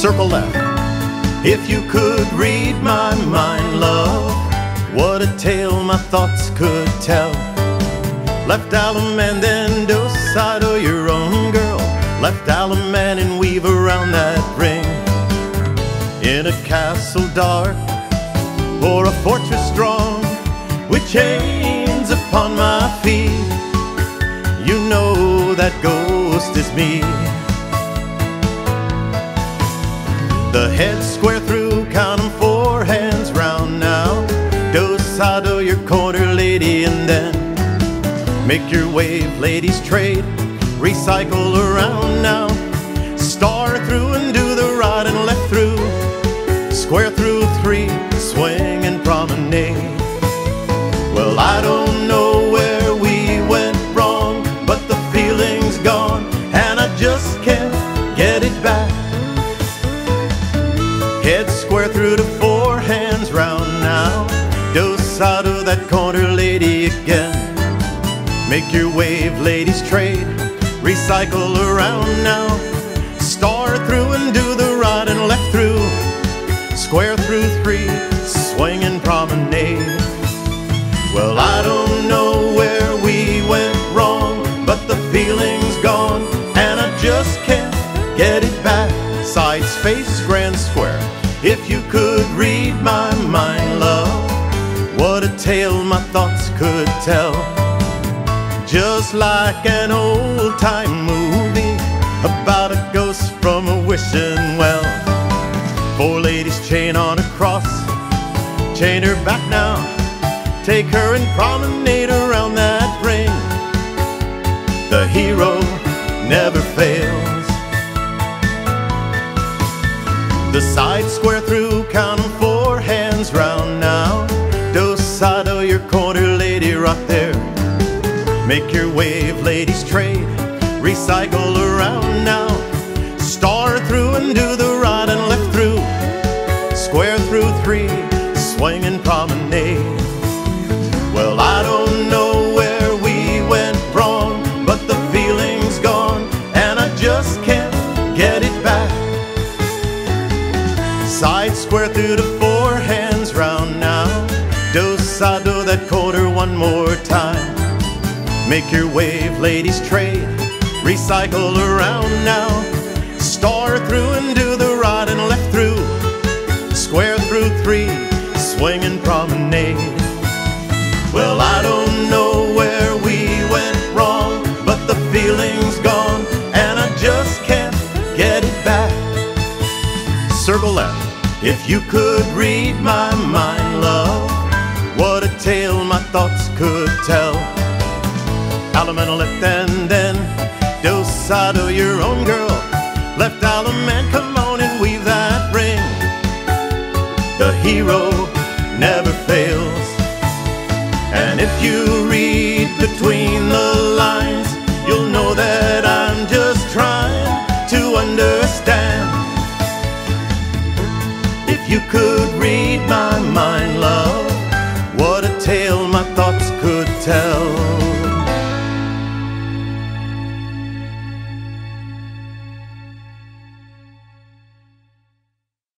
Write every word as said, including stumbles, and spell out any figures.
circle left. If you could read my mind, love, what a tale my thoughts could tell. Left alum and then docile, oh, your own girl. Left alum and weave around that ring. In a castle dark or a fortress strong, with chains upon my feet, you know that ghost is me. The head square through, count 'em four hands round now. Docile, your corner lady, and then make your wave, ladies trade, recycle around now. Star through and do the right and left through, square through three, swing and promenade. Well, I don't know where we went wrong, but the feeling's gone and I just can't get it back. Head square through to four hands round now. Docile, that corner lady again. Make your wave, ladies trade, recycle around now. Star through and do the right and left through, square through three, swing and promenade. Well, I don't know where we went wrong, but the feeling's gone and I just can't get it back. Sides, face, grand square. If you could read my mind, love, what a tale my thoughts could tell. Just like an old-time movie about a ghost from a wishing well. Four ladies chain on a cross, chain her back now. Take her and promenade around that ring. The hero never fails. The side square through, count 'em four hands round now. Docile, your corner lady right there. Make your wave, ladies trade, recycle around now. Star through and do the right and left through, square through three, swing and promenade. Well, I don't know where we went wrong, but the feeling's gone and I just can't get it back. Side square through to four hands round now. Docile, that quarter one more time. Make your wave, ladies trade, recycle around now. Star through and do the right and left through, square through three, swing and promenade. Well, I don't know where we went wrong, but the feeling's gone and I just can't get it back. Circle left. If you could read my mind, love, what a tale my thoughts could tell. Alum and left and then docile, your own girl. Left alum and come on and weave that ring. The hero never fails. And if you read between the lines, you'll know that I'm just trying to understand. If you could read my mind, love,